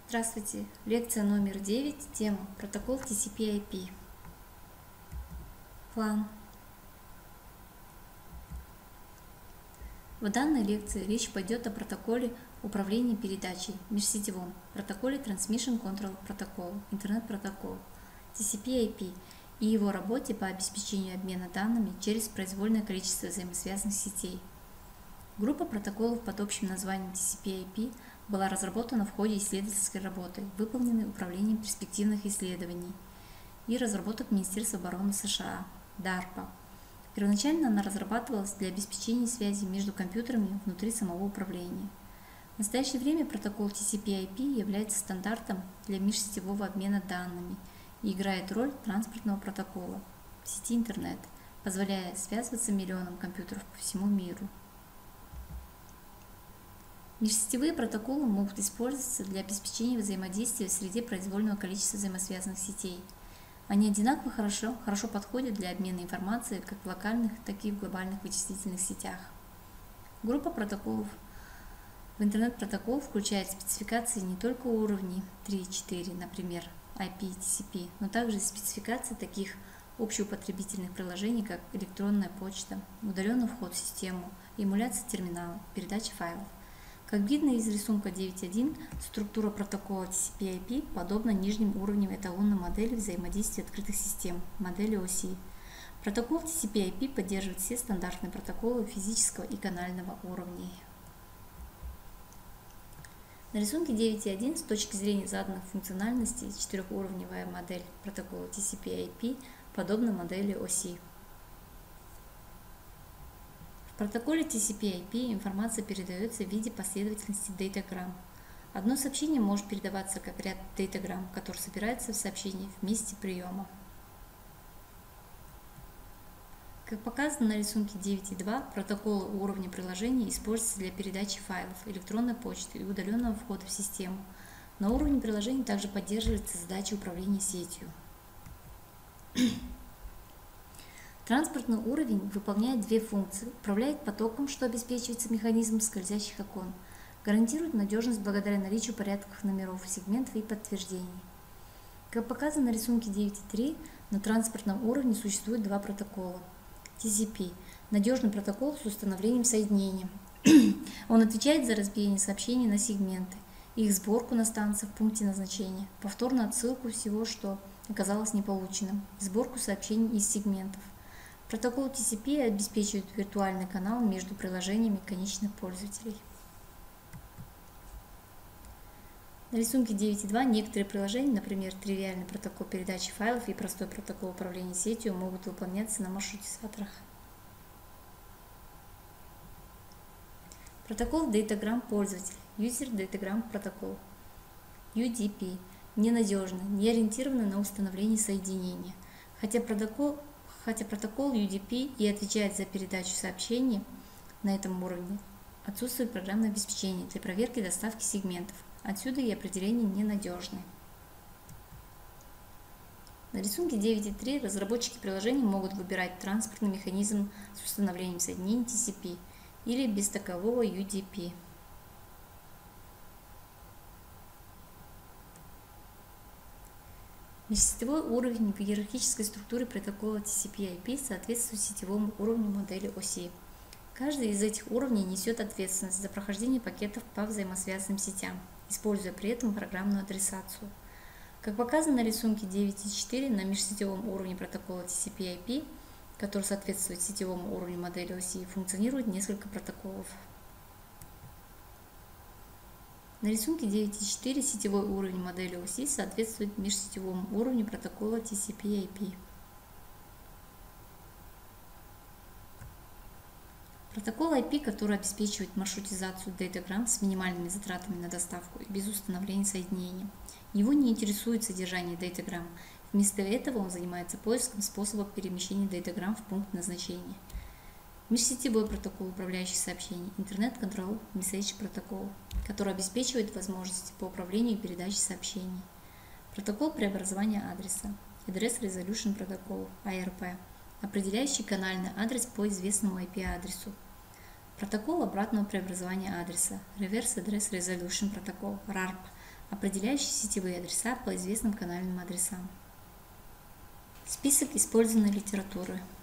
Здравствуйте! Лекция номер 9. Тема протокол TCP/IP. План. В данной лекции речь пойдет о протоколе управления передачей межсетевом, протоколе Transmission Control Protocol, интернет-протокол TCP/IP и его работе по обеспечению обмена данными через произвольное количество взаимосвязанных сетей. Группа протоколов под общим названием TCP/IP была разработана в ходе исследовательской работы, выполненной Управлением перспективных исследований и разработок Министерства обороны США, DARPA. Первоначально она разрабатывалась для обеспечения связи между компьютерами внутри самого управления. В настоящее время протокол TCP/IP является стандартом для межсетевого обмена данными и играет роль транспортного протокола в сети интернет, позволяя связываться миллионам компьютеров по всему миру. Межсетевые протоколы могут использоваться для обеспечения взаимодействия в среде произвольного количества взаимосвязанных сетей. Они одинаково хорошо подходят для обмена информацией как в локальных, так и в глобальных вычислительных сетях. Группа протоколов в интернет-протокол включает спецификации не только уровней 3 и 4, например, IP и TCP, но также спецификации таких общеупотребительных приложений, как электронная почта, удаленный вход в систему, эмуляция терминала, передача файлов. Как видно из рисунка 9.1, структура протокола TCP/IP подобна нижним уровням эталонной модели взаимодействия открытых систем, модели OSI. Протокол TCP/IP поддерживает все стандартные протоколы физического и канального уровней. На рисунке 9.1 с точки зрения заданных функциональностей четырехуровневая модель протокола TCP/IP подобна модели OSI. В протоколе TCP/IP информация передается в виде последовательности дейтаграмм. Одно сообщение может передаваться как ряд дейтаграмм, который собирается в сообщении в месте приема. Как показано на рисунке 9.2, протоколы уровня приложения используются для передачи файлов, электронной почты и удаленного входа в систему. На уровне приложения также поддерживается задача управления сетью. Транспортный уровень выполняет две функции: управляет потоком, что обеспечивается механизмом скользящих окон, гарантирует надежность благодаря наличию порядковых номеров, сегментов и подтверждений. Как показано на рисунке 9.3, на транспортном уровне существует два протокола. TCP – надежный протокол с установлением соединения. Он отвечает за разбиение сообщений на сегменты, их сборку на станциях в пункте назначения, повторную отсылку всего, что оказалось неполученным, и сборку сообщений из сегментов. Протокол TCP обеспечивает виртуальный канал между приложениями конечных пользователей. На рисунке 9.2 некоторые приложения, например, тривиальный протокол передачи файлов и простой протокол управления сетью, могут выполняться на маршрутизаторах. Протокол Datagram пользователя, User Datagram Protocol, UDP, ненадежный, не ориентированный на установление соединения. Хотя протокол UDP и отвечает за передачу сообщений на этом уровне, отсутствует программное обеспечение для проверки доставки сегментов. Отсюда и определение ненадежный. На рисунке 9.3 разработчики приложений могут выбирать транспортный механизм с установлением соединений TCP или без такового UDP. Межсетевой уровень в иерархической структуре протокола TCP/IP соответствует сетевому уровню модели OSI. Каждый из этих уровней несет ответственность за прохождение пакетов по взаимосвязанным сетям, используя при этом программную адресацию. Как показано на рисунке 9.4, на межсетевом уровне протокола TCP/IP, который соответствует сетевому уровню модели OSI, функционирует несколько протоколов. На рисунке 9.4 сетевой уровень модели OSI соответствует межсетевому уровню протокола TCP/IP. Протокол IP, который обеспечивает маршрутизацию дейтаграмм с минимальными затратами на доставку и без установления соединения. Его не интересует содержание дейтаграмм. Вместо этого он занимается поиском способов перемещения дейтаграмм в пункт назначения. Межсетевой протокол управляющих сообщений Internet Control Message Protocol, который обеспечивает возможности по управлению и передаче сообщений. Протокол преобразования адреса Address Resolution Protocol ARP, определяющий канальный адрес по известному IP-адресу. Протокол обратного преобразования адреса Reverse Address Resolution Protocol RARP, определяющий сетевые адреса по известным канальным адресам. Список использованной литературы.